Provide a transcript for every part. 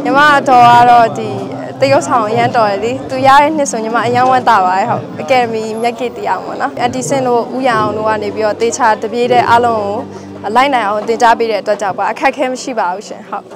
ညီမတော်ကတော့ဒီတရုတ်ဆောင်အရန်တော်ရည်သူရတဲ့နှစ်ဆိုညီမအရန်ဝမ်းသာပါတယ်ဟုတ်အကယ်ဒမီမြက်ကိတရားပေါ့နော်အန်တီစင်တို့ဥရအောင်တို့ကနေပြီးတော့တေချာတပြေးတဲ့အားလုံးကိုလိုက်နိုင်အောင်တင် जा ပေးတဲ့အတွက်ကြောင့်ပါအခက်ခဲမရှိပါဘူးရှင်ဟုတ်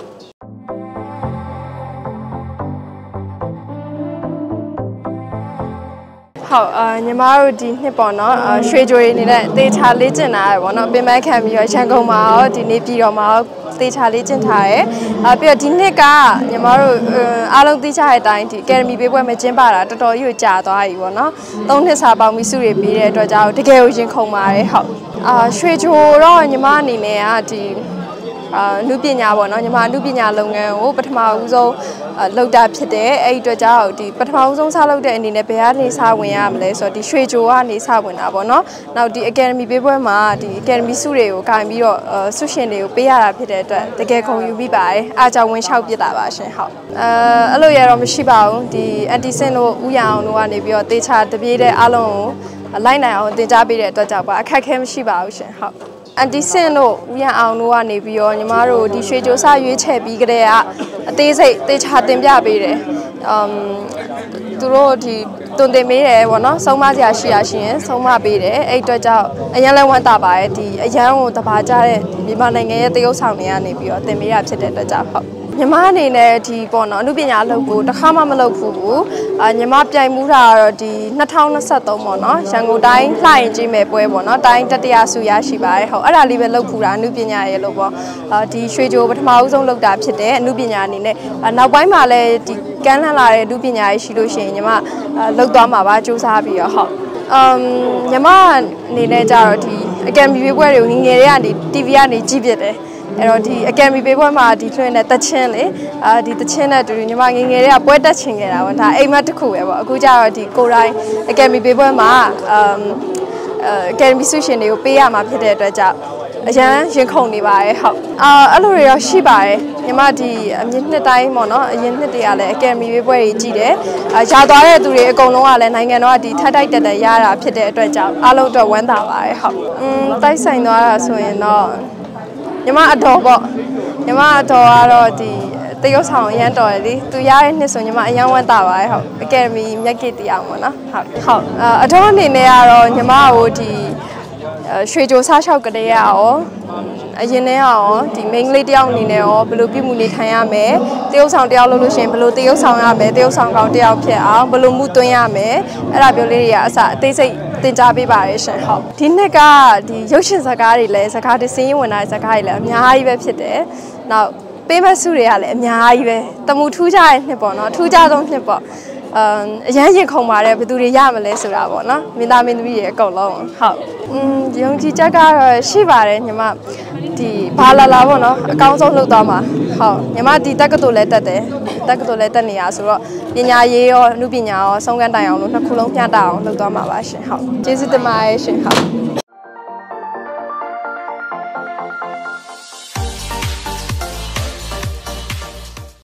ဟုတ်ညီမတို့ဒီနှစ်ပေါ့နော်ရွှေကြိုရည်နေတဲ့တေချာလေးကျင်လာရပေါ့နော်ပင်ပန်းခံပြီးတော့ရန်ကုန်မှာရောဒီနေ့ပြည်တော်မှာရောတေချာလေးကျင်ထားရဲပြီးတော့ဒီနှစ်ကညီမတို့အားလုံးသိချတဲ့အတိုင်းဒီအကယ်ဒမီပေးပွဲမှာကျင်းပတာတော်တော်ကြီးကိုကြာသွားပြီပေါ့နော်၃နှစ်စာပေါင်းပြီးစုတွေပေးတဲ့အတွက်ကြောင့်တကယ်ကိုရင်ခုန်ပါတယ်ဟုတ်ရွှေကြိုတော့ညီမအနေနဲ့ကဒီလူပညာပေါ့နော်ညီမလူပညာလုပ်ငန်းကိုပထမဦးဆုံးလုပ်တာဖြစ်တယ်အဲ့ဒီအတွက်ကြောင့်ဒီပထမဦးဆုံးစလုပ်တဲ့အနေနဲ့ဘယ်ကနေစဝင်ရမလဲဆိုတော့ဒီရွှေကြိုကနေစဝင်တာပေါ့နော်နောက်ဒီ Academy ပေးပွဲမှာဒီ Academy စုတွေကိုဂိုင်ပြီးတော့ဆုရှင်တွေကိုပေးရတာဖြစ်တဲ့အတွက်တကယ်ခုံယူပြီးပါတယ်အားကြောင့်ဝင်လျှောက်ပြတာပါရှင်ဟုတ်အဲ့လိုရတော့မရှိပါဘူးဒီ anti sin တို့ဥရအောင်တို့ကနေပြီးတော့တေချာတပြေးတဲ့အားလုံးကိုလိုက်နိုင်အောင်တင် जा ပေးတဲ့အတွက်ကြောင့်ပါအခက်ခဲမရှိပါဘူးရှင်ဟုတ်အန်တီစင်တို့ဦးရအောင်တို့ကနေပြီးတော့ညီမတို့ဒီရွှေကြိုးစားရွေးချယ်ပြီးကြတဲ့အသေးစိတ်တေချာတင်ပြပေးတယ်သူတို့ဒီတွင်တင်ပေးတယ်ပေါ့နော်ဆုံးမစရာရှိရရှင်ဆုံးမပေးတယ်အဲ့အတွက်ကြောင့်အရန်လဲဝမ်းသာပါရဲ့ဒီအရန်ကိုတဘာကြတဲ့မြန်မာနိုင်ငံရဲ့တရုတ်ဆောင်တွေကနေပြီးတော့တင်ပေးရဖြစ်တဲ့အတွက်ကြောင့်ဟုတ်ညီမအနေနဲ့ဒီပေါ့နော်အမှုပညာအလုပ်ကိုတစ်ခါမှမလုပ်ဘူးညီမပြိုင်မှုတာကတော့ဒီ2023ပေါ့နော်ရန်ကုန်တိုင်းလှရင်ကြီးမဲ့ပွဲပေါ့နော်တိုင်းတတိယဆုရရှိပါတယ်ဟုတ်အဲ့ဒါလေးပဲလုပ်ဖူတာအမှုပညာရဲ့လို့ပေါ့ဒီရွှေကြိုပထမဦးဆုံးလုပ်တာဖြစ်တယ်အမှုပညာအနေနဲ့နောက်ပိုင်းမှာလည်းဒီကမ်းလှမ်းလာတဲ့အမှုပညာရေးရှိလို့ရှိရင်ညီမလုပ်သွားမှာပါစူးစမ်းပြီးတော့ဟုတ်ညီမအနေနဲ့ကြတော့ဒီအကယ်ဒမီပေးပွဲတွေကိုငယ်တွေကနေ TV ကနေကြည့်ပြတယ်အဲ့တော့ဒီအကယ်ဒမီပေးပွဲမှာဒီထွင်တဲ့တချင်းလေဒီတချင်းနဲ့တူညီမငယ်ငယ်တွေကပွဲတက်ချင်ခဲ့တာပေါ့ဒါအိမ်မက်တစ်ခုပဲပေါ့အခုကျတော့ဒီကိုတိုင်းအကယ်ဒမီပေးပွဲမှာအကယ်ဒမီဆုရှင်တွေကိုပေးရမှာဖြစ်တဲ့အတွက်ကြောင့်အရန်ရင်ခုန်နေပါတယ်ဟုတ်အဲ့လိုတွေရောရှိပါတယ်ညီမဒီအမြင့်နှစ်တိုင်းပေါ့နော်အရင်နှစ်တည်းကလည်းအကယ်ဒမီပေးပွဲတွေကြည့်တယ်ရာသွားတဲ့သူတွေအကုန်လုံးကလည်းနိုင်ငံတော်ကဒီထိုက်ထိုက်တက်တက်ရတာဖြစ်တဲ့အတွက်ကြောင့်အားလုံးအတွက်ဝမ်းသာပါတယ်ဟုတ်တိုက်ဆိုင်သွားတာဆိုရင်တော့ညီမအတော်ပေါ့ညီမအတော်ကတော့ဒီတရုတ်ဆောင်အရန်တော်ရည်သူရတဲ့နှစ်ဆိုညီမအရန်ဝမ်းသာပါတယ်ဟုတ်အကယ်ဒမီမြက်ကိတရားပေါ့နော်ဟုတ်အတော်အနေနဲ့ကတော့ညီမကိုဒီရွှေကြိုစားလျှောက်ကလေးရအောင်အရင်နဲ့ရောဒီ main လေးတယောက်အနေနဲ့ရောဘယ်လိုပြုမှုနေထိုင်ရမယ်တရုတ်ဆောင်တယောက်လို့လို့ရှိရင်ဘယ်လိုတရုတ်ဆောင်ရမယ်တရုတ်ဆောင်ကောင်တယောက်ဖြစ်အောင်ဘယ်လိုမှုသွင်းရမယ်အဲ့ဒါမျိုးလေးတွေကအစအသေးစိတ်တင် जा ပေးပါရရှင်ဟုတ်ဒီနှစ်ကဒီရုပ်ရှင်ဇာတ်ကားတွေလည်းဇာတ်ကားတစ်စင်းဝင်လာတဲ့ဇာတ်ကားတွေလည်းအများကြီးပဲဖြစ်တယ်နောက်ပေးမဆုတွေကလည်းအများကြီးပဲတမှုထူးခြားတဲ့နှစ်ပေါ့နော်ထူးခြားဆုံးနှစ်ပေါ့အရန်ရင်ခုန်ပါတယ်ဘယ်သူတွေရမလဲဆိုတာပေါ့နော်မင်းသားမင်းသမီးတွေအကုန်လုံးဟုတ်ယုံကြည်ချက်ကတော့ရှိပါတယ်ညီမဒီဘာလာလာပေါ့နော်အကောင်းဆုံးလုပ်သွားမှာဟုတ်ညီမဒီတက္ကသိုလ်လည်းတက်တယ်တက္ကသိုလ်လည်းတက်နေရဆိုတော့ပညာရေးရောအမှုပညာရောဆုံးကန်းတိုင်အောင်လို့နှစ်ခုလုံးမျှတအောင်လုပ်သွားမှာပါရှင်ဟုတ်ကျေးဇူးတင်ပါတယ်ရှင်ဟုတ်